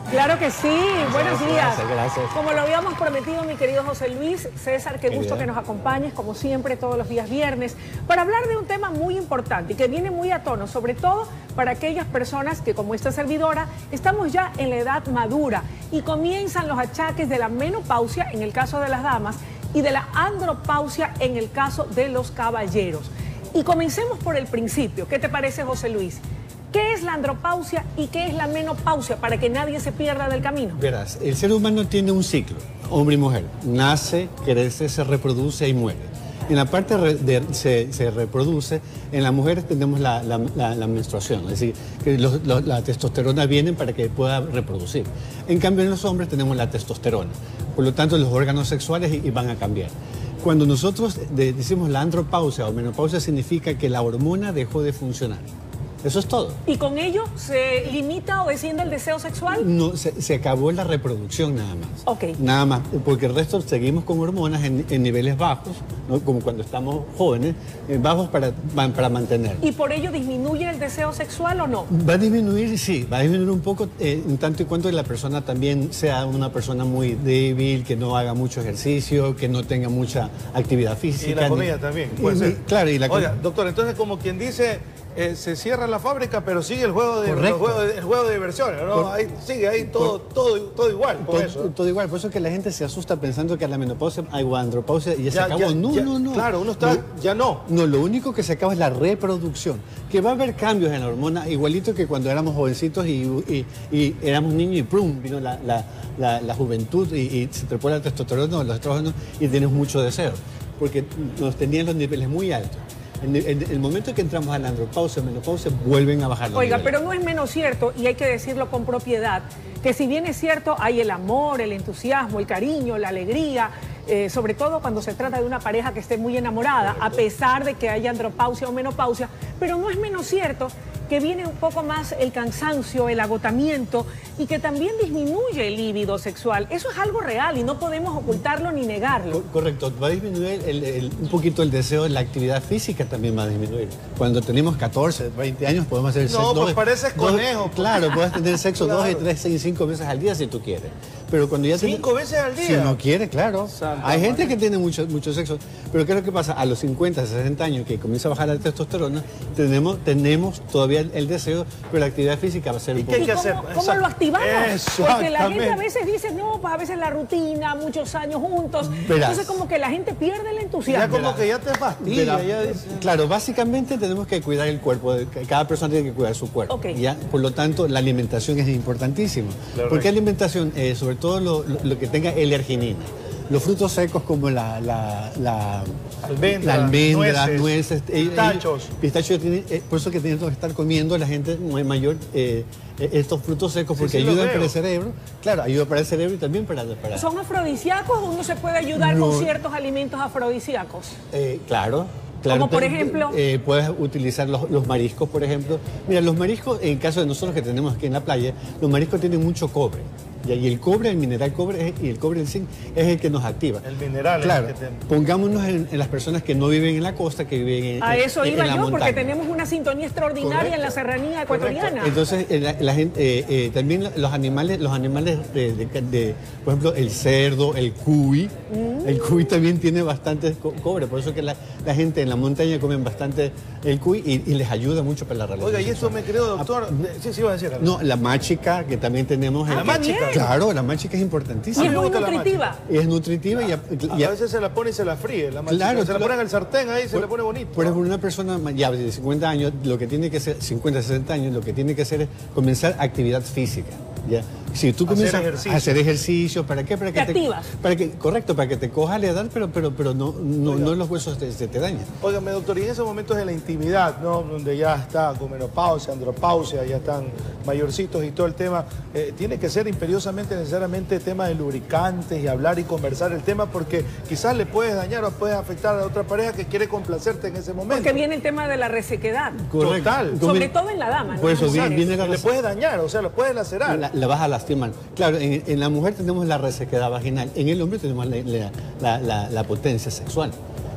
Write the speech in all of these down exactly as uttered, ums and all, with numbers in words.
Claro que sí, Muchas buenos gracias, días. Gracias, gracias. Como lo habíamos prometido, mi querido José Luis, César, qué gusto Querida. que nos acompañes, como siempre, todos los días viernes, para hablar de un tema muy importante y que viene muy a tono, sobre todo para aquellas personas que, como esta servidora, estamos ya en la edad madura y comienzan los achaques de la menopausia, en el caso de las damas, y de la andropausia, en el caso de los caballeros. Y comencemos por el principio. ¿Qué te parece, José Luis? ¿Qué es la andropausia y qué es la menopausia para que nadie se pierda del camino? Verás, el ser humano tiene un ciclo, hombre y mujer. Nace, crece, se reproduce y muere. En la parte de se, se reproduce, en las mujeres tenemos la, la, la, la menstruación, es decir, que los, los, la testosterona viene para que pueda reproducir. En cambio, en los hombres tenemos la testosterona. Por lo tanto, los órganos sexuales y, y van a cambiar. Cuando nosotros de, decimos la andropausia o menopausia, significa que la hormona dejó de funcionar. Eso es todo. ¿Y con ello se limita o desciende el deseo sexual? No, se, se acabó la reproducción nada más. Ok. Nada más, porque el resto seguimos con hormonas en, en niveles bajos, ¿no? Como cuando estamos jóvenes, eh, bajos para, para mantener. ¿Y por ello disminuye el deseo sexual o no? Va a disminuir, sí, va a disminuir un poco, eh, en tanto y cuanto la persona también sea una persona muy débil, que no haga mucho ejercicio, que no tenga mucha actividad física. Y la comida ni... también, puede y, ser. Claro, y la Oiga, doctor, entonces como quien dice... Eh, se cierra la fábrica, pero sigue el juego de, el juego de, el juego de diversiones, ¿no? Ahí, sigue ahí todo, por, todo, todo igual. Por todo, eso. todo igual, por eso que la gente se asusta pensando que a la menopausia hay andropausia y ya, ya se acabó. Ya, no, ya, no, no. Claro, uno está, no, ya no. No, lo único que se acaba es la reproducción, que va a haber cambios en la hormona, igualito que cuando éramos jovencitos y, y, y éramos niños y ¡prum! Vino la, la, la, la juventud y, y se trepó la testosterona, los estrógenos y tienes mucho deseo, porque nos tenían los niveles muy altos. En el, en el momento que entramos a la andropausia, menopausia, vuelven a bajar los Oiga, niveles. pero no es menos cierto, y hay que decirlo con propiedad, que si bien es cierto, hay el amor, el entusiasmo, el cariño, la alegría, eh, sobre todo cuando se trata de una pareja que esté muy enamorada, a pesar de que haya andropausia o menopausia, pero no es menos cierto que viene un poco más el cansancio, el agotamiento y que también disminuye el líbido sexual. Eso es algo real y no podemos ocultarlo ni negarlo. Correcto, va a disminuir el, el, un poquito el deseo, la actividad física también va a disminuir. Cuando tenemos catorce, veinte años podemos hacer sexo. No, pues dos, pareces dos, conejo. Pues. Claro, puedes tener sexo claro. dos, tres, seis, cinco veces al día si tú quieres. Pero cuando ya ¿Cinco tiene, veces al día? Si no quiere, claro. Santa Hay gente madre. que tiene mucho, mucho sexo. Pero ¿qué es lo que pasa? A los cincuenta, sesenta años que comienza a bajar la testosterona, tenemos, tenemos todavía el, el deseo, pero la actividad física va a ser un ¿Y poco... qué hay que ¿Cómo, hacer? ¿Cómo lo activamos? Porque la gente a Exactamente. veces dice, no, pues a veces la rutina, muchos años juntos. Verás. Entonces como que la gente pierde el Ya entusiasmo. como que ya te fastidia. Verá, Ya dice... Claro, básicamente tenemos que cuidar el cuerpo, cada persona tiene que cuidar su cuerpo. Okay. ¿Ya? Por lo tanto, la alimentación es importantísima. Claro. ¿Por qué alimentación? Eh, sobre todo lo, lo, lo que tenga L-arginina. Los frutos secos como la, la, la, Almendra, la almendra, nueces, nueces, pistachos. Eh, pistachos tiene, eh, por eso que tenemos que estar comiendo la gente mayor eh, estos frutos secos porque sí, sí, ayudan lo para veo. el cerebro. Claro, ayuda para el cerebro y también para... para ¿Son afrodisíacos o uno se puede ayudar No. con ciertos alimentos afrodisíacos? Eh, claro. Claro, Como por te- ejemplo. eh, puedes utilizar los, los mariscos, por ejemplo. Mira, los mariscos, en caso de nosotros que tenemos aquí en la playa, los mariscos tienen mucho cobre. ¿Ya? Y el cobre, el mineral cobre es- y el cobre, el zinc, es el que nos activa. El mineral Claro, es el que te... pongámonos en, en las personas que no viven en la costa, que viven en, A en- eso en iba la yo, porque montaña. tenemos una sintonía extraordinaria Correcto. en la serranía ecuatoriana. Entonces, eh, la, la gente, eh, eh, también los animales, los animales de, de- de- por ejemplo, el cerdo, el cuy, Mm. el cuy también tiene bastante co- cobre, por eso que la, la gente en la montaña comen bastante el cuy y, y les ayuda mucho para la relación. Oiga, y eso me creo, doctor... Sí, sí, iba a decir algo. No, la machica, que también tenemos. Ah, el- ¿la machica? Claro, la machica es Y importantísima. es me muy gusta la nutritiva. Y es nutritiva y, a- y A a- veces se la pone y se la fríe, la machica. Claro, se la claro. pone en el sartén ahí y se le pone bonito. Por ejemplo, una persona ya de cincuenta años, lo que tiene que hacer, cincuenta, sesenta años, lo que tiene que hacer es comenzar actividad física. ¿Ya? Si tú Hacer comienzas ejercicio. a hacer ejercicio, ¿para qué? Para que Te activas. Para que, correcto, para que te coja la edad, pero, pero, pero no, no, no los huesos te, se te dañan. Óigame, doctor, y en esos momentos de la intimidad, ¿no? Donde ya está con menopausia, andropausia, ya están mayorcitos y todo el tema, eh, tiene que ser imperiosamente, necesariamente, tema de lubricantes y hablar y conversar el tema, porque quizás le puedes dañar o puedes afectar a otra pareja que quiere complacerte en ese momento. Porque viene el tema de la resequedad. Correcto. Total. Sobre todo en la dama, ¿no? Por eso Las viene, mujeres. viene la Y le res- puedes dañar, o sea, lo puedes lacerar. la, la vas a lastimar. Claro, en, en la mujer tenemos la resequedad vaginal, en el hombre tenemos la, la- la- la- la potencia sexual.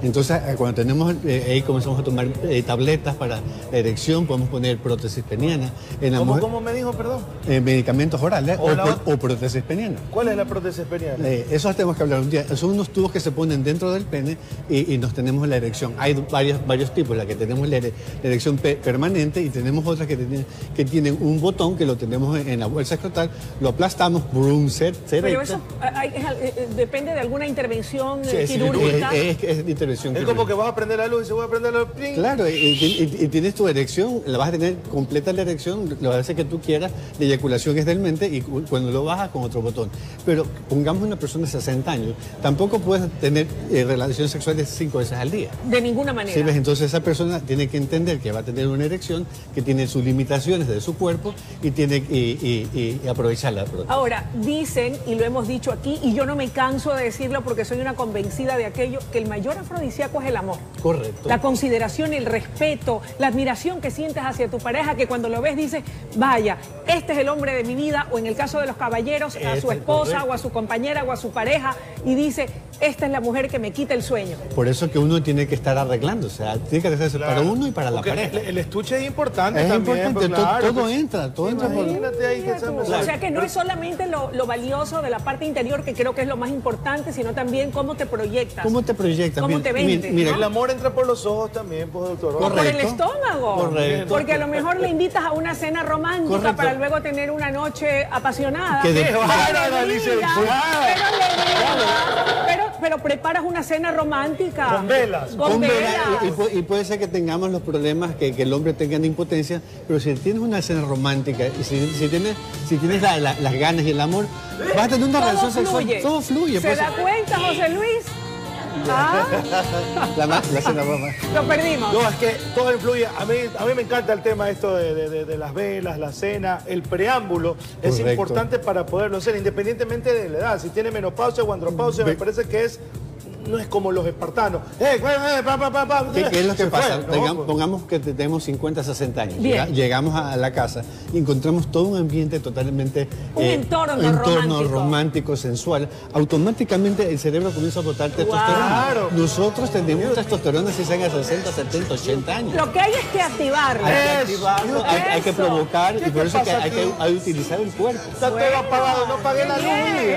Entonces, cuando tenemos, eh, ahí comenzamos a tomar eh, tabletas para la erección, podemos poner prótesis peniana. En la ¿Cómo, mujer, ¿Cómo me dijo, perdón? eh, medicamentos orales O o, la- o prótesis peniana. ¿Cuál es la prótesis peniana? Eh, eso tenemos que hablar un día. Son unos tubos que se ponen dentro del pene y, y nos tenemos la erección. Hay varios, varios tipos, la que tenemos la, ere- la erección pe- permanente y tenemos otras que tienen, que tienen un botón que lo tenemos en, en la bolsa escrotal, lo aplastamos, brum, se, se Pero erecta. eso hay- es- eh, depende de alguna intervención Sí, eh, sí, quirúrgica. es, es- es intervención Es como que quirúrgica. vas a prender la luz y se va a prender la luz. ¡pling! Claro, y, y- y tienes tu erección, la vas a tener completa la erección, lo hace que tú quieras, la eyaculación es del mente y cu- cuando lo bajas con otro botón. Pero pongamos una persona de sesenta años, tampoco puedes tener eh, relaciones sexuales cinco veces al día. De ninguna manera. ¿Sí ves? Entonces esa persona tiene que entender que va a tener una erección, que tiene sus limitaciones de su cuerpo y tiene y, y- y aprovecharla. Ahora, dicen, y lo hemos dicho aquí, y yo no me canso de decirlo porque soy una convencida de aquello, que el mayor afrodisíaco es el amor. Correcto. La consideración, el respeto, la admiración que sientes hacia tu pareja, que cuando lo ves dices, vaya, este es el hombre de mi vida, o en el caso de los caballeros, a su Este, esposa correcto. o a su compañera o a su pareja, y dice, esta es la mujer que me quita el sueño. Por eso que uno tiene que estar arreglando, o sea, tiene que arreglarse Claro. para uno y para la Porque pareja. El, el estuche es importante Es también. importante, pues, to- claro, todo pues, entra, todo entra por- Imagínate ahí que se O sea que no es solamente lo, lo valioso de la parte interior, que creo que es lo más importante, sino también cómo te proyectas. ¿Cómo te proyectas? ¿Cómo Mira, te vendes? mira, ¿no? El amor entra por los ojos también, pues, doctor. O por el Correcto. estómago. Correcto. Porque a lo mejor le invitas a una cena romántica Correcto. para luego tener una noche apasionada. Que de- Pero bárbara, alegría, licenciada. pero alegría. Pero, pero preparas una cena romántica. Con velas. Con Con velas. velas, y, y pu- y puede ser que tengamos los problemas que, que el hombre tenga de impotencia, pero si tienes una escena romántica y si, si tienes, si tienes la- la- las ganas y el amor, vas a tener una Todo relación sexual. fluye. Todo fluye. ¿Se pues. da cuenta, José Luis? Ah, La, ma- la escena romántica. lo perdimos. No, es que todo influye. A mí, a mí me encanta el tema esto de, de- de- de las velas, la cena, el preámbulo. Es Correcto. importante para poderlo hacer, independientemente de la edad. Si tiene menopausia o andropausia, me Ve- parece que es... No es como los espartanos. ¡Eh, eh, pa, pa, pa, pa! ¿Qué, qué es lo que Se fue, pasa? ¿no? Tengamos- pongamos que te- tenemos cincuenta, sesenta años. Bien. Llega- llegamos a la casa y encontramos todo un ambiente totalmente... Un entorno entorno romántico. romántico, sensual. Automáticamente el cerebro comienza a botar testosterona. Claro. Nosotros tenemos testosterona si sean a sesenta, setenta, ochenta años. Lo que hay es que activarlo. Hay que Eso. activarlo, hay, hay que Eso. provocar ¿Qué y por te eso es que pasa hay, que aquí? hay que utilizar el cuerpo. Está Bueno. todo apagado, no pagué la luz. Bien.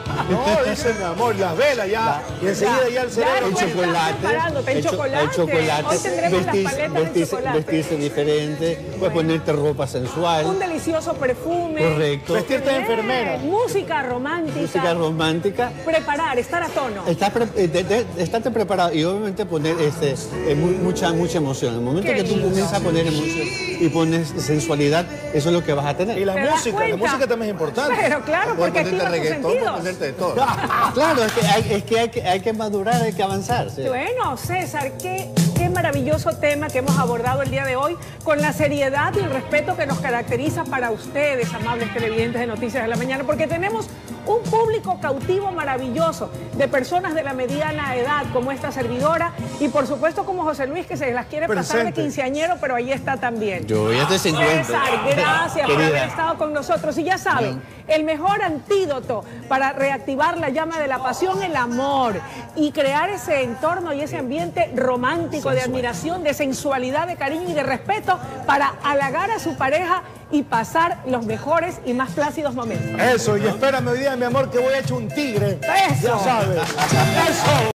No, dice mi amor, las velas ya. Y enseguida ya el Ya, cerebro... El pues, chocolate, estás preparándote, el el cho- chocolate. el chocolate, Hoy tendremos las vestirse- paletas de vestirse, chocolate. vestirse diferente, puedes ponerte ropa sensual. Un delicioso perfume. Correcto. Vestirte de Bien. enfermera. Música romántica. Música romántica. Preparar, estar a tono. Estás pre- eh, de- de- estate preparado y obviamente poner este, eh, mu- mucha, mucha emoción. En el momento Qué que tú lindo. comienzas a poner emoción y pones sensualidad, eso es lo que vas a tener. Y la ¿Te das música, la cuenta? música también es importante. Pero claro, Puedes porque ponerte activa tus reggaetón, puedes sentidos. ponerte de todo. Claro, es que hay, es que hay, que hay que madurar, hay que avanzar. ¿sí? Bueno, César, qué, qué maravilloso tema que hemos abordado el día de hoy con la seriedad y el respeto que nos caracteriza para ustedes, amables televidentes de Noticias de la Mañana, porque tenemos un público cautivo maravilloso de personas de la mediana edad como esta servidora y por supuesto como José Luis que se las quiere pasar de Presente. quinceañero, pero ahí está también. Yo ya te cincuenta. César, gracias por Querida. haber estado con nosotros. Y ya saben, el mejor antídoto para reactivar la llama de la pasión, el amor, y crear ese entorno y ese ambiente romántico de admiración, de sensualidad, de cariño y de respeto para halagar a su pareja y pasar los mejores y más plácidos momentos. Eso, y espérame hoy día, mi amor, que voy a echar un tigre. Eso. Ya sabes. Eso.